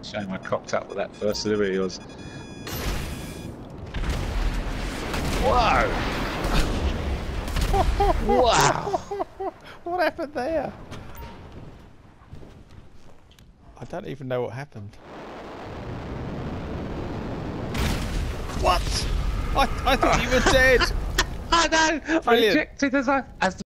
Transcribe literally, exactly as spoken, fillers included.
Shame I cocked up with that first. There he was. Whoa! Wow! What happened there? I don't even know what happened. What? I, I thought you were dead. I know! I ejected as I... As